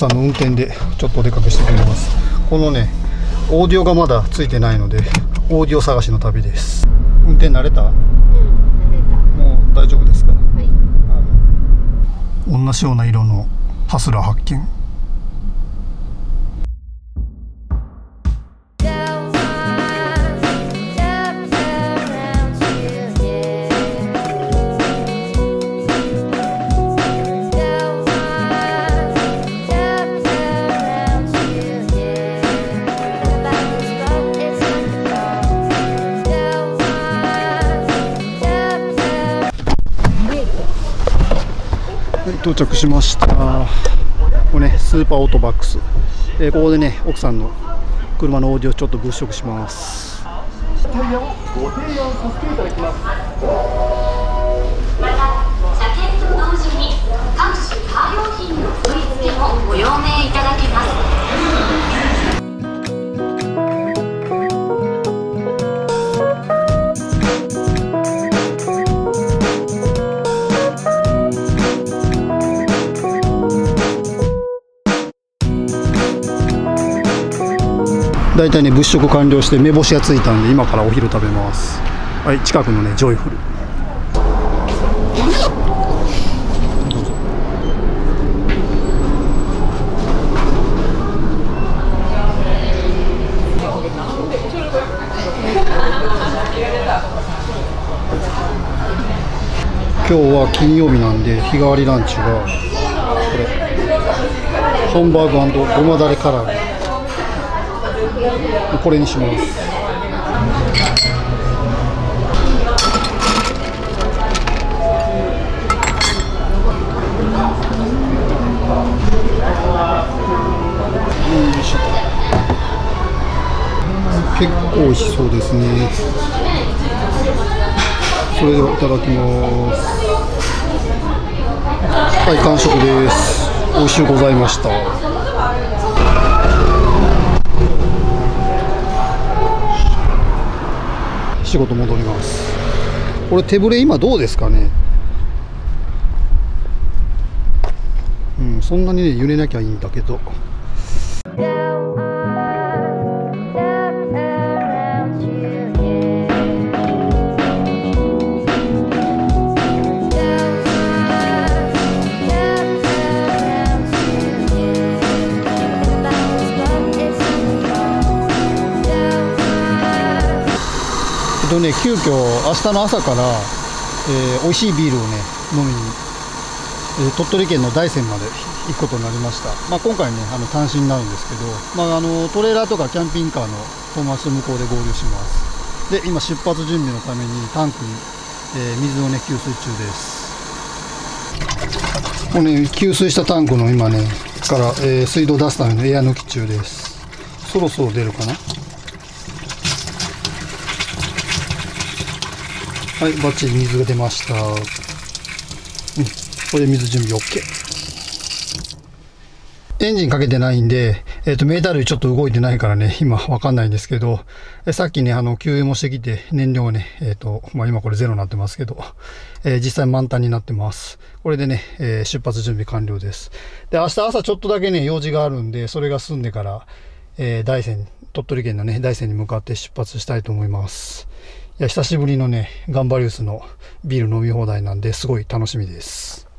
さんの運転でちょっとお出かけしてきます。このねオーディオがまだついてないのでオーディオ探しの旅です。運転慣れた？ 慣れた。 もう大丈夫ですか？ はい。 同じような色のハスラー発見。到着しました。これねスーパーオートバックス、ここでね奥さんの車のオーディオちょっと物色します。 タイヤをご提案させていただきます。 また車検と同時に各種カー用品の取り付けもご用命いただけます。 だいたいね物色完了して目星がついたんで今からお昼食べます。はい、近くのねジョイフル。どうぞ。今日は金曜日なんで日替わりランチがこれハンバーグ&ごまだれ唐揚げ、これにします。結構美味しそうですね。それではいただきます。はい、完食です。美味しゅうございました。仕事戻ります。これ手ぶれ今どうですかね。そんなにね揺れなきゃいいんだけど。急遽明日の朝から、美味しいビールをね飲みに、鳥取県の大山まで行くことになりました。今回ね単身になるんですけど、トレーラーとかキャンピングカーの友達と向こうで合流します。で今出発準備のためにタンクに、水をね給水中です。このね給水したタンクの今ねから、水道出すためのエア抜き中です。そろそろ出るかな。はい、バッチリ水が出ました。これで水準備 OK。エンジンかけてないんで、メーター類ちょっと動いてないからね、今わかんないんですけど、さっきね、給油もしてきて、燃料がね、今これゼロになってますけど、実際満タンになってます。これでね、出発準備完了です。で、明日朝ちょっとだけね、用事があるんで、それが済んでから、大山、鳥取県のね、大山に向かって出発したいと思います。いや、久しぶりのね、ガンバリウスのビール飲み放題なんで、すごい楽しみです。